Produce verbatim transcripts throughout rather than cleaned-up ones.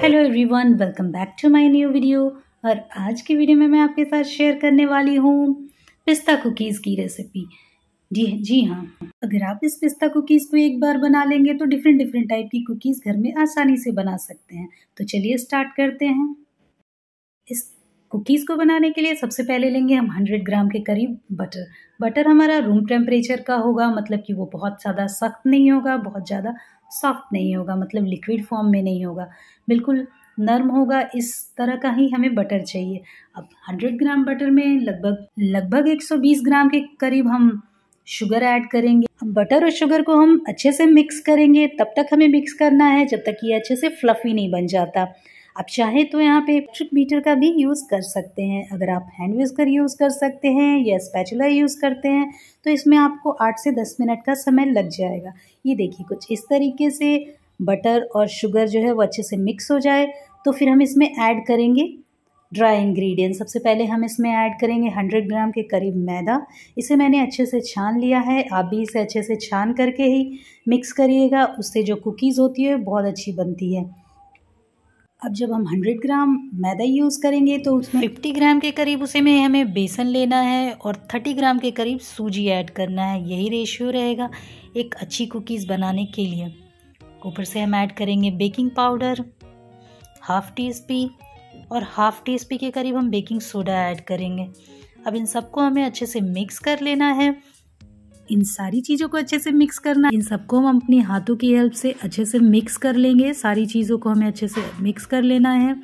Hello everyone, welcome back to my new video. और आज की वीडियो में मैं आपके साथ शेयर करने वाली हूँ पिस्ता कुकीज़ की रेसिपी। जी जी हाँ, अगर आप इस पिस्ता कुकीज़ को एक बार बना लेंगे तो डिफरेंट डिफरेंट टाइप की कुकीज़ घर में आसानी से बना सकते हैं। तो चलिए स्टार्ट करते हैं। इस कुकीज़ को बनाने के लिए सबसे पहले लेंगे हम हंड्रेड ग्राम के करीब बटर। बटर हमारा रूम टेम्परेचर का होगा, मतलब कि वो बहुत ज़्यादा सख्त नहीं होगा, बहुत ज़्यादा सॉफ्ट नहीं होगा, मतलब लिक्विड फॉर्म में नहीं होगा, बिल्कुल नर्म होगा। इस तरह का ही हमें बटर चाहिए। अब हंड्रेड ग्राम बटर में लगभग लगभग एक सौ बीस ग्राम के करीब हम शुगर ऐड करेंगे। अब बटर और शुगर को हम अच्छे से मिक्स करेंगे। तब तक हमें मिक्स करना है जब तक ये अच्छे से फ्लफी नहीं बन जाता। आप चाहे तो यहाँ पे इलेक्ट्रिक बीटर का भी यूज़ कर सकते हैं। अगर आप हैंड विस्कर यूज़ कर सकते हैं या स्पैचुला यूज़ करते हैं तो इसमें आपको आठ से दस मिनट का समय लग जाएगा। ये देखिए, कुछ इस तरीके से बटर और शुगर जो है वो अच्छे से मिक्स हो जाए तो फिर हम इसमें ऐड करेंगे ड्राई इंग्रेडिएंट। सबसे पहले हम इसमें ऐड करेंगे हंड्रेड ग्राम के करीब मैदा। इसे मैंने अच्छे से छान लिया है। आप भी इसे अच्छे से छान करके ही मिक्स करिएगा, उससे जो कुकीज़ होती है बहुत अच्छी बनती है। अब जब हम हंड्रेड ग्राम मैदा यूज़ करेंगे तो उसमें फिफ्टी ग्राम के करीब उसे में हमें बेसन लेना है और थर्टी ग्राम के करीब सूजी ऐड करना है। यही रेशियो रहेगा एक अच्छी कुकीज़ बनाने के लिए। ऊपर से हम ऐड करेंगे baking powder half teaspoon और हाफ टी स्पी के करीब हम बेकिंग सोडा ऐड करेंगे। अब इन सबको हमें अच्छे से मिक्स कर लेना है। इन सारी चीज़ों को अच्छे से मिक्स करना है। इन सबको हम अपनी हाथों की हेल्प से अच्छे से मिक्स कर लेंगे। सारी चीज़ों को हमें अच्छे से मिक्स कर लेना है।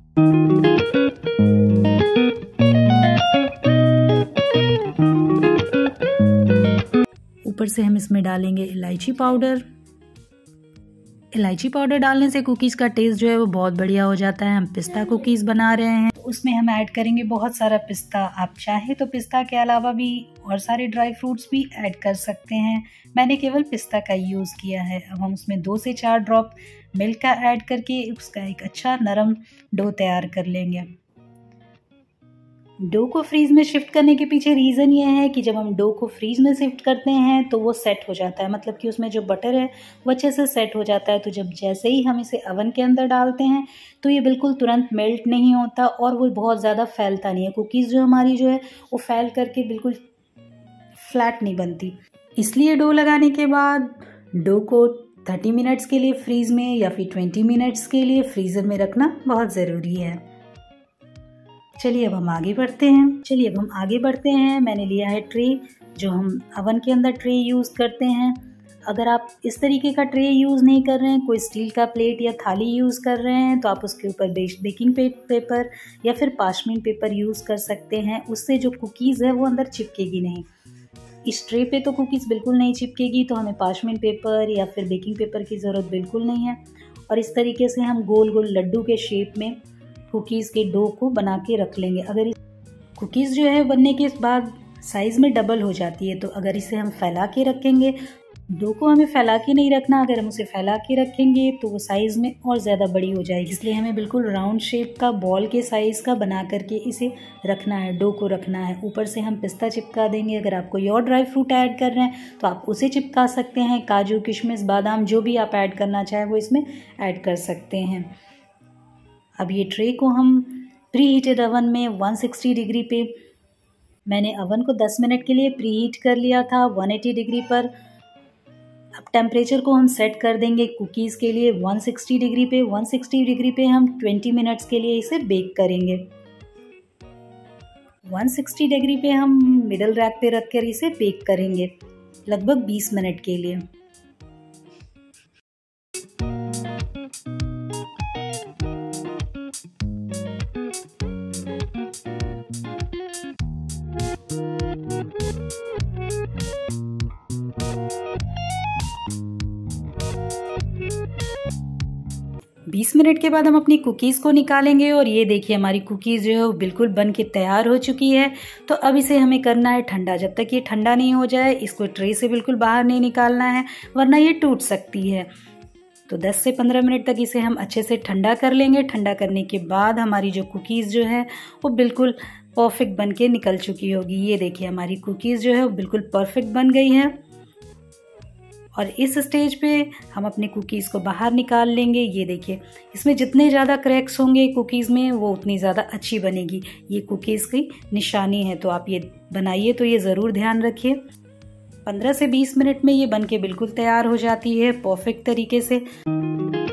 ऊपर से हम इसमें डालेंगे इलायची पाउडर। इलायची पाउडर डालने से कुकीज़ का टेस्ट जो है वो बहुत बढ़िया हो जाता है। हम पिस्ता कुकीज़ बना रहे हैं तो उसमें हम ऐड करेंगे बहुत सारा पिस्ता। आप चाहे तो पिस्ता के अलावा भी और सारे ड्राई फ्रूट्स भी ऐड कर सकते हैं। मैंने केवल पिस्ता का यूज़ किया है। अब हम उसमें दो से चार ड्रॉप मिल्क का ऐड करके उसका एक अच्छा नरम डो तैयार कर लेंगे। डो को फ्रीज में शिफ्ट करने के पीछे रीज़न ये है कि जब हम डो को फ्रीज में शिफ्ट करते हैं तो वो सेट हो जाता है, मतलब कि उसमें जो बटर है वो अच्छे से सेट हो जाता है। तो जब जैसे ही हम इसे अवन के अंदर डालते हैं तो ये बिल्कुल तुरंत मेल्ट नहीं होता और वो बहुत ज़्यादा फैलता नहीं है। कुकीज़ जो हमारी जो है वो फैल करके बिल्कुल फ्लैट नहीं बनती। इसलिए डो लगाने के बाद डो को थर्टी मिनट्स के लिए फ्रीज में या फिर ट्वेंटी मिनट्स के लिए फ्रीज़र में रखना बहुत ज़रूरी है। चलिए अब हम आगे बढ़ते हैं चलिए अब हम आगे बढ़ते हैं मैंने लिया है ट्रे, जो हम अवन के अंदर ट्रे यूज़ करते हैं। अगर आप इस तरीके का ट्रे यूज़ नहीं कर रहे हैं, कोई स्टील का प्लेट या थाली यूज़ कर रहे हैं, तो आप उसके ऊपर बेकिंग पेपर या फिर पार्चमेंट पेपर यूज़ कर सकते हैं। उससे जो कुकीज़ है वो अंदर चिपकेगी नहीं। इस ट्रे पे तो कुकीज़ बिल्कुल नहीं चिपकेगी, तो हमें पार्चमेंट पेपर या फिर बेकिंग पेपर की ज़रूरत बिल्कुल नहीं है। और इस तरीके से हम गोल गोल लड्डू के शेप में कुकीज़ के डो को बना के रख लेंगे। अगर कुकीज़ जो है बनने के बाद साइज़ में डबल हो जाती है, तो अगर इसे हम फैला के रखेंगे, डो को हमें फैला के नहीं रखना। अगर हम उसे फैला के रखेंगे तो वो साइज़ में और ज़्यादा बड़ी हो जाएगी। इसलिए हमें बिल्कुल राउंड शेप का बॉल के साइज़ का बना करके इसे रखना है, डो को रखना है। ऊपर से हम पिस्ता चिपका देंगे। अगर आप कोई और ड्राई फ्रूट ऐड कर रहे हैं तो आप उसे चिपका सकते हैं। काजू, किशमिश, बादाम, जो भी आप ऐड करना चाहें वो इसमें ऐड कर सकते हैं। अब ये ट्रे को हम प्री हीटेड अवन में वन सिक्सटी डिग्री पे, मैंने अवन को दस मिनट के लिए प्री हीट कर लिया था वन एटी डिग्री पर। अब टेम्परेचर को हम सेट कर देंगे कुकीज़ के लिए वन सिक्सटी डिग्री पे। वन सिक्सटी डिग्री पे हम ट्वेंटी मिनट्स के लिए इसे बेक करेंगे। वन सिक्सटी डिग्री पे हम मिडल रैक पे रख कर इसे बेक करेंगे लगभग बीस मिनट के लिए। बीस मिनट के बाद हम अपनी कुकीज़ को निकालेंगे और ये देखिए हमारी कुकीज़ जो है वो बिल्कुल बन के तैयार हो चुकी है। तो अब इसे हमें करना है ठंडा। जब तक ये ठंडा नहीं हो जाए इसको ट्रे से बिल्कुल बाहर नहीं निकालना है, वरना ये टूट सकती है। तो दस से पंद्रह मिनट तक इसे हम अच्छे से ठंडा कर लेंगे। ठंडा करने के बाद हमारी जो कुकीज़ जो है वो बिल्कुल परफेक्ट बन के निकल चुकी होगी। ये देखिए हमारी कुकीज़ जो है वो बिल्कुल परफेक्ट बन गई है। और इस स्टेज पे हम अपने कुकीज़ को बाहर निकाल लेंगे। ये देखिए, इसमें जितने ज़्यादा क्रैक्स होंगे कुकीज़ में वो उतनी ज़्यादा अच्छी बनेगी। ये कुकीज़ की निशानी है, तो आप ये बनाइए तो ये ज़रूर ध्यान रखिए। पंद्रह से बीस मिनट में ये बन के बिल्कुल तैयार हो जाती है परफेक्ट तरीके से।